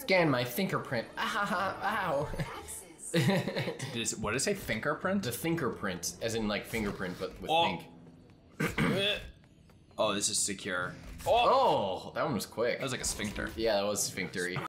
Scan my THINKERPRINT. Ow. What did it say? THINKERPRINT? The THINKERPRINT, as in like fingerprint, but with think. Oh, this is secure. Oh, that one was quick. That was like a sphincter. Yeah, that was sphinctery.